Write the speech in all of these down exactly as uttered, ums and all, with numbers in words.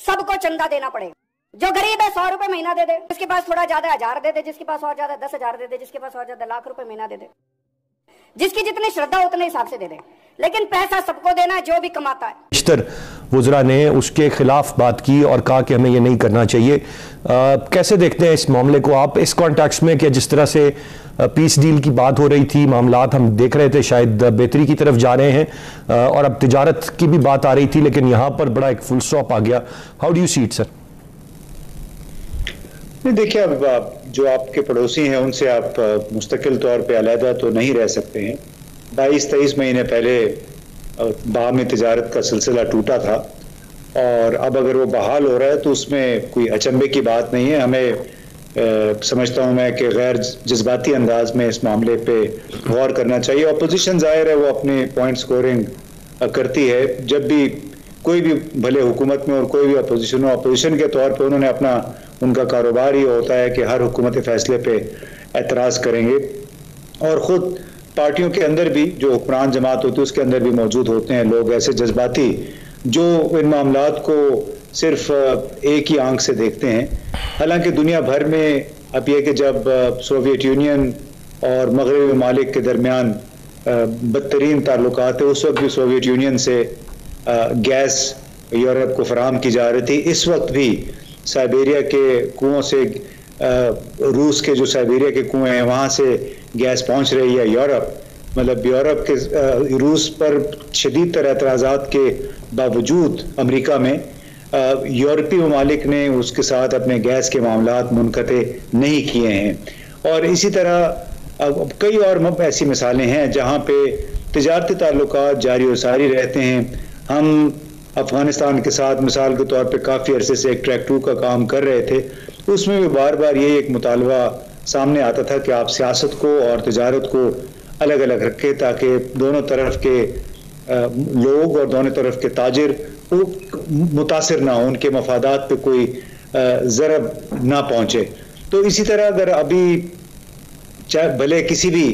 सबको चंदा देना पड़ेगा। जो गरीब है सौ रुपए महीना दे दे, जिसके पास थोड़ा ज्यादा हजार दे दे, जिसके पास और ज्यादा दस हजार दे दे, जिसके पास और ज्यादा लाख रुपए महीना दे दे, जिसकी जितनी श्रद्धा उतने हिसाब से दे दे, लेकिन पैसा सबको देना है जो भी कमाता है। बेशतर वुज़रा ने उसके खिलाफ बात की और कहा कि हमें ये नहीं करना चाहिए। आ, कैसे देखते हैं इस मामले को आप इस कॉन्टेक्स्ट में कि जिस तरह से पीस डील की बात हो रही थी, मामलात हम देख रहे थे शायद बेहतरी की तरफ जा रहे हैं और अब तिजारत की भी बात आ रही थी, लेकिन यहाँ पर बड़ा एक फुल स्टॉप आ गया। How do you see it sir? नहीं, देखिए, अब आप जो आपके पड़ोसी हैं उनसे आप मुस्तकिल तौर पे अलहदा तो नहीं रह सकते हैं। बाईस तेईस महीने पहले बाहमी तिजारत का सिलसिला टूटा था और अब अगर वो बहाल हो रहा है तो उसमें कोई अचंभे की बात नहीं है। हमें ए, समझता हूँ मैं कि गैर जज्बाती अंदाज में इस मामले पे गौर करना चाहिए। अपोजिशन जाहिर है वो अपनी पॉइंट स्कोरिंग करती है। जब भी कोई भी भले हुकूमत में और कोई भी अपोजिशन हो, अपोजिशन के तौर पे उन्होंने अपना उनका कारोबार ही होता है कि हर हुकूमत फैसले पे एतराज़ करेंगे और ख़ुद पार्टियों के अंदर भी जो हुक्मरान जमात होती है उसके अंदर भी मौजूद होते हैं लोग ऐसे जज्बाती जो इन मामलात को सिर्फ एक ही आंख से देखते हैं। हालांकि दुनिया भर में अब यह कि जब सोवियत यूनियन और मगरबी ममालिक के दरमियान बदतरीन ताल्लुकात है, उस वक्त भी सोवियत यूनियन से गैस यूरोप को फराहम की जा रही थी। इस वक्त भी साइबेरिया के कुओं से, रूस के जो साइबेरिया के कुएं हैं वहाँ से गैस पहुँच रही है यूरोप। मतलब यूरोप के रूस पर शदीद तर एतराज़ात के बावजूद अमेरिका में यूरोपीय ममालिक ने उसके साथ अपने गैस के मामलात मुनक़ते नहीं किए हैं। और इसी तरह अब कई और ऐसी मिसालें हैं जहाँ पे तिजारती ताल्लुकात जारी और सारी रहते हैं। हम अफ़गानिस्तान के साथ मिसाल के तौर पे काफ़ी अरसे से एक ट्रैक टू का काम कर रहे थे, उसमें भी बार बार ये एक मुतालबा सामने आता था कि आप सियासत को और तिजारत को अलग अलग रखें ताकि दोनों तरफ के लोग और दोनों तरफ के ताजिर मुतासिर ना हो, उनके मफादात पे कोई ज़रब ना पहुँचे। तो इसी तरह अगर अभी चाहे भले किसी भी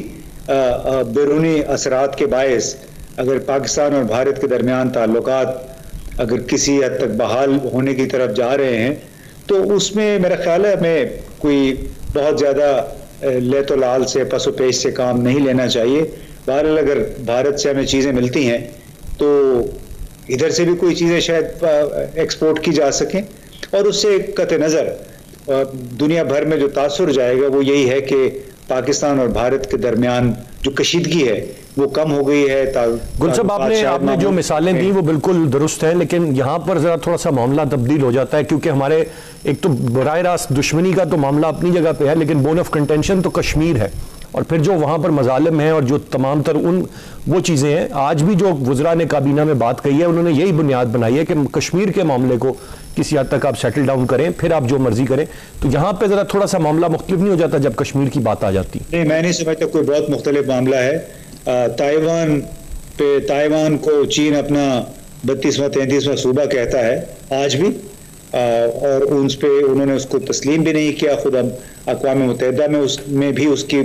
बैरूनी असरात के बायस अगर पाकिस्तान और भारत के दरमियान ताल्लुकात अगर किसी हद तक बहाल होने की तरफ जा रहे हैं तो उसमें मेरा ख्याल है हमें कोई बहुत ज़्यादा लेतो लाल से पसो पेश से काम नहीं लेना चाहिए। बहरहाल अगर भारत से हमें चीज़ें मिलती हैं तो इधर से भी कोई चीज़ें शायद एक्सपोर्ट की जा सकें और उससे कतई नज़र दुनिया भर में जो तासुर जाएगा वो यही है कि पाकिस्तान और भारत के दरमियान जो कशीदगी है वो कम हो गई है। गुल साहब, आपने आपने जो मिसालें दी वो बिल्कुल दुरुस्त हैं, लेकिन यहाँ पर ज़रा थोड़ा सा मामला तब्दील हो जाता है क्योंकि हमारे एक तो बराह रास्त दुश्मनी का तो मामला अपनी जगह पे है, लेकिन बोन ऑफ कंटेंशन तो कश्मीर है और फिर जो वहाँ पर मजालिम हैं और जो तमाम तर उन वो चीज़ें हैं। आज भी जो वुज़रा ने काबीना में बात कही है उन्होंने यही बुनियाद बनाई है कि कश्मीर के मामले को किसी हद तक आप सेटल डाउन करें, फिर आप जो मर्जी करें। तो यहाँ पे ज़रा थोड़ा सा मामला मुख्तलिफ नहीं हो जाता जब कश्मीर की बात आ जाती? नहीं, मैं नहीं समझता कोई बहुत मुख्तलिफ मामला है। ताइवान पे ताइवान को चीन अपना बत्तीसवां तैंतीसवां सूबा कहता है आज भी, आ, और उन पे उन्होंने उसको तस्लीम भी नहीं किया। खुद अक़वाम मुत्तहिदा में उसमें भी उसकी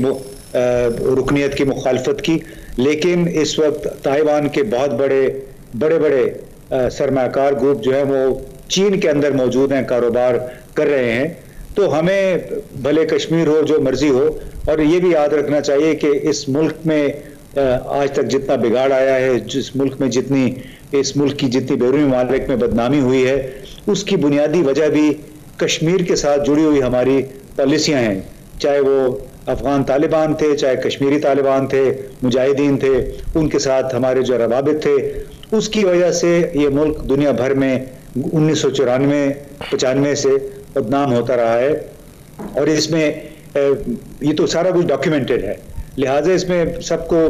रुकनीत की मुखालफत की। लेकिन इस वक्त ताइवान के बहुत बड़े बड़े बड़े सरमाकार ग्रुप जो है वो चीन के अंदर मौजूद हैं, कारोबार कर रहे हैं। तो हमें भले कश्मीर हो जो मर्जी हो, और ये भी याद रखना चाहिए कि इस मुल्क में आज तक जितना बिगाड़ आया है, जिस मुल्क में जितनी इस मुल्क की जितनी बैरूनी ममालिक में बदनामी हुई है, उसकी बुनियादी वजह भी कश्मीर के साथ जुड़ी हुई हमारी पॉलिसियाँ हैं। चाहे वो अफगान तालिबान थे, चाहे कश्मीरी तालिबान थे, मुजाहिदीन थे, उनके साथ हमारे जो रवाबित थे, उसकी वजह से ये मुल्क दुनिया भर में उन्नीस सौ चौरानवे पचानवे से बदनाम होता रहा है। और इसमें ये तो सारा कुछ डॉक्यूमेंटेड है, लिहाजा इसमें सबको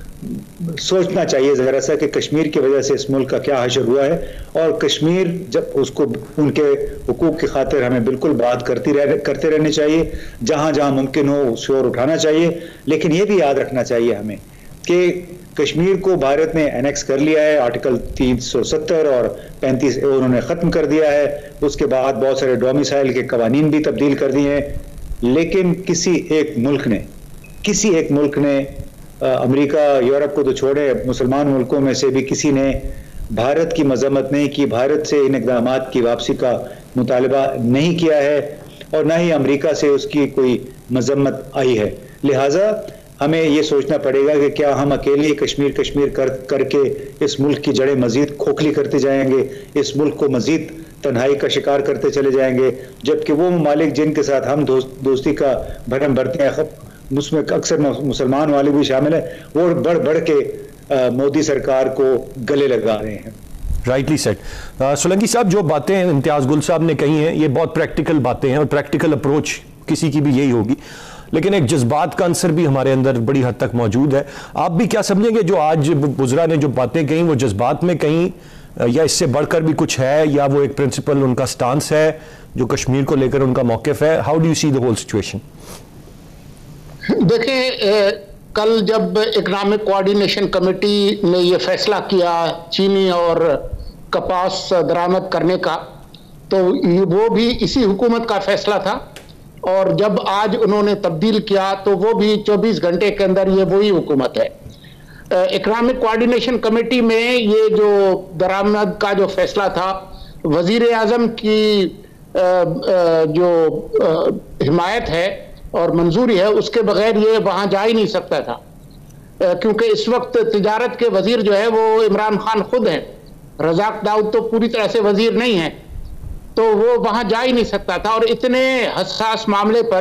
सोचना चाहिए ज़रा सा कि कश्मीर की वजह से इस मुल्क का क्या हशर हुआ है। और कश्मीर जब उसको उनके हुकूक की खातिर हमें बिल्कुल बात करती रह करते रहनी चाहिए, जहाँ जहाँ मुमकिन हो शोर उठाना चाहिए। लेकिन ये भी याद रखना चाहिए हमें कि कश्मीर को भारत ने एनेक्स कर लिया है, आर्टिकल तीन सौ सत्तर और पैंतीस उन्होंने ख़त्म कर दिया है। उसके बाद बहुत सारे डोमिसाइल के कवानीन भी तब्दील कर दिए हैं। लेकिन किसी एक मुल्क ने किसी एक मुल्क ने अमेरिका यूरोप को तो छोड़े, मुसलमान मुल्कों में से भी किसी ने भारत की मजम्मत नहीं की, भारत से इन इक़दामात की वापसी का मुतालबा नहीं किया है और ना ही अमेरिका से उसकी कोई मजम्मत आई है। लिहाजा हमें ये सोचना पड़ेगा कि क्या हम अकेले कश्मीर कश्मीर कर करके इस मुल्क की जड़ें मजीद खोखली करते जाएंगे, इस मुल्क को मजीद तन्हाई का शिकार करते चले जाएंगे, जबकि वो ममालिक जिनके साथ हम दोस्त, दोस्ती का भरम भरते हैं, उसमें अक्सर मुसलमान वाले भी शामिल हैं, वो बढ़ बढ़ के मोदी सरकार को गले लगा रहे हैं। Rightly set. सोलंकी साहब, जो बातें इम्तियाज गुल साहब ने कही हैं ये बहुत प्रैक्टिकल बातें हैं और प्रैक्टिकल अप्रोच किसी की भी यही होगी, लेकिन एक जज्बात का अंसर भी हमारे अंदर बड़ी हद तक मौजूद है। आप भी क्या समझेंगे जो आज बुजरा ने जो बातें कही वो जज्बात में कहीं, या इससे बढ़कर भी कुछ है, या वो एक प्रिंसिपल उनका स्टांस है जो कश्मीर को लेकर उनका मौकिफ है? How do you see the whole situation? देखिए, कल जब इकोनॉमिक कोऑर्डिनेशन कमेटी ने ये फैसला किया चीनी और कपास दरामद करने का, तो वो भी इसी हुकूमत का फैसला था, और जब आज उन्होंने तब्दील किया तो वो भी चौबीस घंटे के अंदर ये वही हुकूमत है। इकोनॉमिक कोऑर्डिनेशन कमेटी में ये जो दरामद का जो फैसला था, वजीर आजम की जो हिमायत है और मंजूरी है, उसके बगैर ये वहाँ जा ही नहीं सकता था, क्योंकि इस वक्त तिजारत के वजीर जो है वो इमरान खान खुद हैं। रज़ाक दाऊद तो पूरी तरह से वजीर नहीं है, तो वो वहाँ जा ही नहीं सकता था। और इतने हसास मामले पर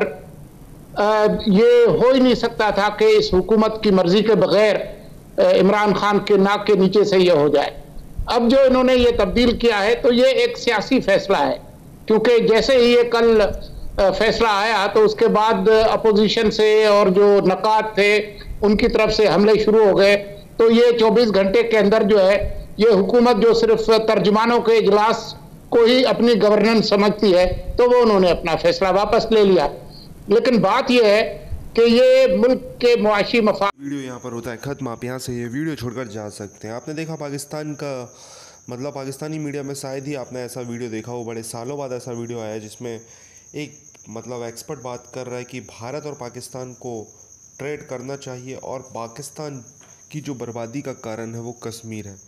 ये हो ही नहीं सकता था कि इस हुकूमत की मर्जी के बगैर इमरान खान के नाक के नीचे से ये हो जाए। अब जो इन्होंने ये तब्दील किया है तो ये एक सियासी फैसला है, क्योंकि जैसे ही ये कल फैसला आया तो उसके बाद अपोजिशन से और जो नकात थे उनकी तरफ से हमले शुरू हो गए। तो ये चौबीस घंटे के अंदर जो है ये हुकूमत जो सिर्फ तर्जुमानों के इजलास को ही अपनी गवर्नेंस समझती है, तो वो उन्होंने अपना फैसला वापस ले लिया। लेकिन बात यह है कि ये मुल्क के मुआशी मफाद। वीडियो यहाँ पर होता है ख़त्म, आप यहाँ से ये वीडियो छोड़कर जा सकते हैं। आपने देखा पाकिस्तान का मतलब पाकिस्तानी मीडिया में शायद ही आपने ऐसा वीडियो देखा हो, बड़े सालों बाद ऐसा वीडियो आया जिसमें एक मतलब एक्सपर्ट बात कर रहा है कि भारत और पाकिस्तान को ट्रेड करना चाहिए और पाकिस्तान की जो बर्बादी का कारण है वो कश्मीर है।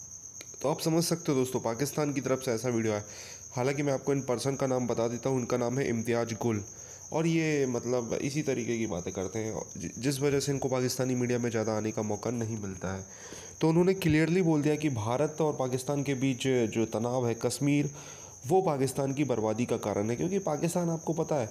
तो आप समझ सकते हो दोस्तों, पाकिस्तान की तरफ से ऐसा वीडियो है। हालांकि मैं आपको इन पर्सन का नाम बता देता हूँ, उनका नाम है इम्तियाज गुल, और ये मतलब इसी तरीके की बातें करते हैं जिस वजह से इनको पाकिस्तानी मीडिया में ज़्यादा आने का मौका नहीं मिलता है। तो उन्होंने क्लियरली बोल दिया कि भारत और पाकिस्तान के बीच जो तनाव है कश्मीर, वो पाकिस्तान की बर्बादी का कारण है। क्योंकि पाकिस्तान आपको पता है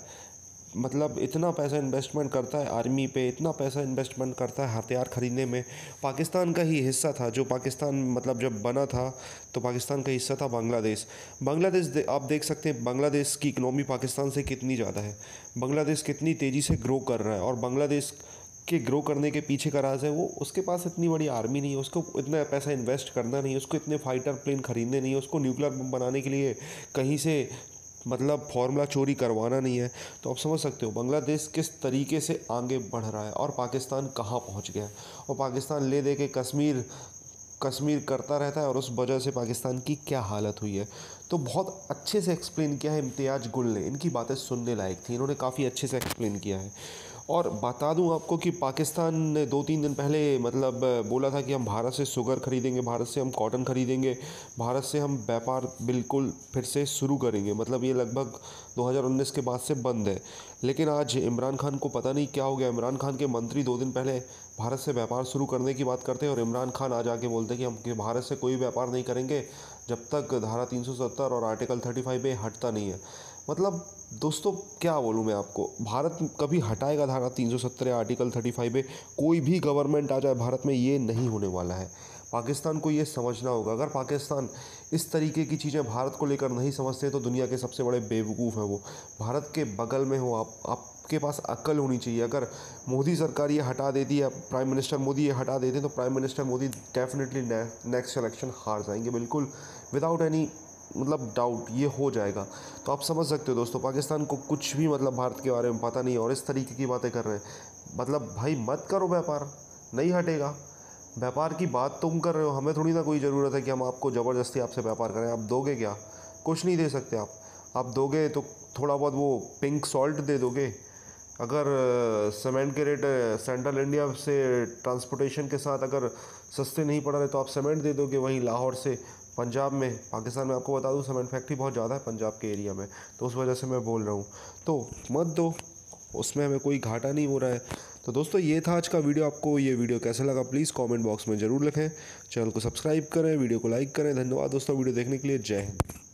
मतलब इतना पैसा इन्वेस्टमेंट करता है आर्मी पे, इतना पैसा इन्वेस्टमेंट करता है हथियार ख़रीदने में। पाकिस्तान का ही हिस्सा था जो पाकिस्तान मतलब जब बना था तो पाकिस्तान का हिस्सा था बांग्लादेश। बांग्लादेश दे, आप देख सकते हैं बांग्लादेश की इकनॉमी पाकिस्तान से कितनी ज़्यादा है, बांग्लादेश कितनी तेज़ी से ग्रो कर रहा है। और बांग्लादेश के ग्रो करने के पीछे का राज है वो उसके पास इतनी बड़ी आर्मी नहीं है, उसको इतना पैसा इन्वेस्ट करना नहीं है, उसको इतने फाइटर प्लेन ख़रीदने नहीं है, उसको न्यूक्लियर बम बनाने के लिए कहीं से मतलब फार्मूला चोरी करवाना नहीं है। तो आप समझ सकते हो बांग्लादेश किस तरीके से आगे बढ़ रहा है और पाकिस्तान कहाँ पहुँच गया है। और पाकिस्तान ले दे के कश्मीर कश्मीर करता रहता है और उस वजह से पाकिस्तान की क्या हालत हुई है। तो बहुत अच्छे से एक्सप्लेन किया है इम्तियाज गुल ने, इनकी बातें सुनने लायक थी, इन्होंने काफ़ी अच्छे से एक्सप्लेन किया है। और बता दूं आपको कि पाकिस्तान ने दो तीन दिन पहले मतलब बोला था कि हम भारत से शुगर ख़रीदेंगे, भारत से हम कॉटन ख़रीदेंगे, भारत से हम व्यापार बिल्कुल फिर से शुरू करेंगे। मतलब ये लगभग दो हज़ार उन्नीस के बाद से बंद है। लेकिन आज इमरान खान को पता नहीं क्या हो गया, इमरान खान के मंत्री दो दिन पहले भारत से व्यापार शुरू करने की बात करते हैं और इमरान खान आज आके बोलते हैं कि हम कि भारत से कोई व्यापार नहीं करेंगे जब तक धारा तीन सौ सत्तर और आर्टिकल पैंतीस ए हटता नहीं है। मतलब दोस्तों क्या बोलूँ मैं आपको, भारत कभी हटाएगा धारा तीन सौ सत्तर या आर्टिकल पैंतीस ए? कोई भी गवर्नमेंट आ जाए भारत में ये नहीं होने वाला है। पाकिस्तान को ये समझना होगा। अगर पाकिस्तान इस तरीके की चीज़ें भारत को लेकर नहीं समझते तो दुनिया के सबसे बड़े बेवकूफ़ हैं वो। भारत के बगल में हो आप, आपके पास अक्ल होनी चाहिए। अगर मोदी सरकार ये हटा देती है, प्राइम मिनिस्टर मोदी ये हटा देते तो prime minister Modi definitely next election हार जाएंगे, बिल्कुल विदाउट एनी मतलब डाउट ये हो जाएगा। तो आप समझ सकते हो दोस्तों, पाकिस्तान को कुछ भी मतलब भारत के बारे में पता नहीं है और इस तरीके की बातें कर रहे हैं। मतलब भाई मत करो व्यापार, नहीं हटेगा। व्यापार की बात तुम कर रहे हो, हमें थोड़ी ना कोई ज़रूरत है कि हम आपको ज़बरदस्ती आपसे व्यापार करें। आप दोगे क्या? कुछ नहीं दे सकते आप। आप दोगे तो थोड़ा बहुत वो पिंक सॉल्ट दे दोगे। अगर सीमेंट के रेट सेंट्रल इंडिया से ट्रांसपोर्टेशन के साथ अगर सस्ते नहीं पड़ रहे तो आप सीमेंट दे दोगे। वहीं लाहौर से पंजाब में, पाकिस्तान में आपको बता दूं सीमेंट फैक्ट्री बहुत ज़्यादा है पंजाब के एरिया में, तो उस वजह से मैं बोल रहा हूँ, तो मत दो, उसमें हमें कोई घाटा नहीं हो रहा है। तो दोस्तों ये था आज का वीडियो। आपको ये वीडियो कैसा लगा प्लीज़ कमेंट बॉक्स में ज़रूर लिखें। चैनल को सब्सक्राइब करें, वीडियो को लाइक करें। धन्यवाद दोस्तों वीडियो देखने के लिए। जय हिंद।